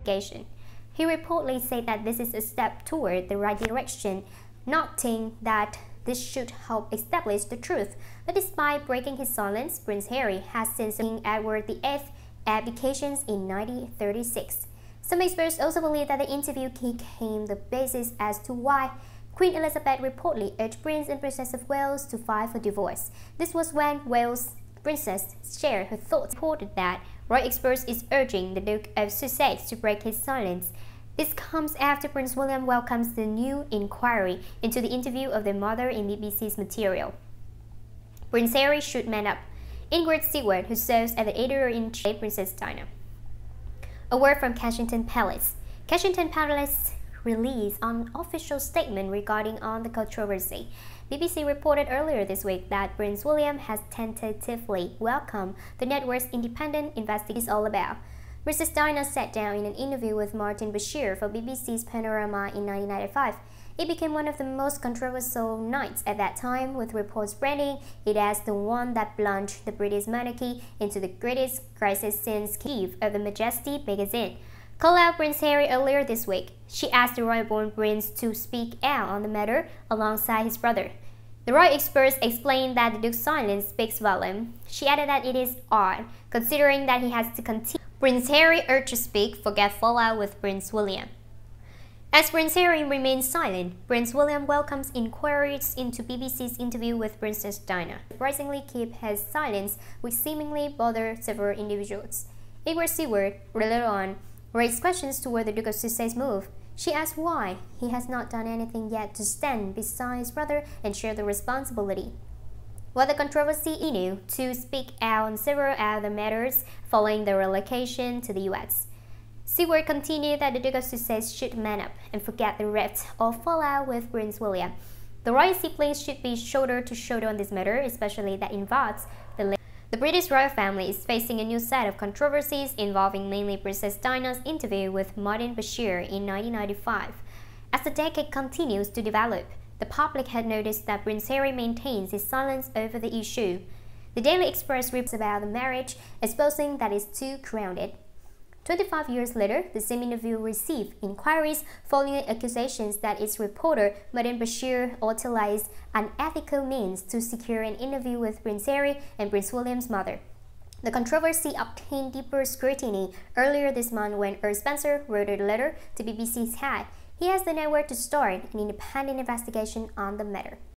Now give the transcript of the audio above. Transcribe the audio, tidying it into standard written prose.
investigation. He reportedly said that this is a step toward the right direction, noting that this should help establish the truth. But despite breaking his silence, Prince Harry has since King Edward VIII abdications in 1936. Some experts also believe that the interview became the basis as to why Queen Elizabeth reportedly urged Prince and Princess of Wales to file for divorce. This was when Wales princess shared her thoughts, reported that royal experts is urging the Duke of Sussex to break his silence. This comes after Prince William welcomes the new inquiry into the interview of their mother in BBC's material. Prince Harry should man up. Ingrid Seward, who serves as the editor-in-chief, Princess Diana. A word from Kensington Palace. Kensington Palace released an official statement regarding the controversy. BBC reported earlier this week that Prince William has tentatively welcomed the network's independent investigation all about. Princess Diana sat down in an interview with Martin Bashir for BBC's Panorama in 1995. It became one of the most controversial nights at that time, with reports branding it as the one that plunged the British monarchy into the greatest crisis since Eve of the Majesty magazine. Called out Prince Harry earlier this week. She asked the royal-born prince to speak out on the matter alongside his brother. The royal experts explained that the Duke's silence speaks volume. She added that it is odd, considering that he has to continue. Prince Harry urged to speak, forget fallout with Prince William. As Prince Harry remains silent, Prince William welcomes inquiries into BBC's interview with Princess Diana. Surprisingly keep his silence, which seemingly bothered several individuals. Ingrid Seward, later on, raised questions toward the Duke of Sussex move. She asked why he has not done anything yet to stand beside his brother and share the responsibility. While the controversy continued to speak out on several other matters following the relocation to the US. Seward continued that the Duke of Sussex should man up and forget the rift or fallout with Prince William. The royal siblings should be shoulder to shoulder on this matter, especially that involves the British royal family is facing a new set of controversies involving mainly Princess Diana's interview with Martin Bashir in 1995. As the decade continues to develop, the public had noticed that Prince Harry maintains his silence over the issue. The Daily Express reports about the marriage, exposing that it's too crowded. 25 years later, the same interview received inquiries following accusations that its reporter, Martin Bashir, utilized unethical means to secure an interview with Prince Harry and Prince William's mother. The controversy obtained deeper scrutiny earlier this month when Earl Spencer wrote a letter to BBC's head. He asked the network to start an independent investigation on the matter.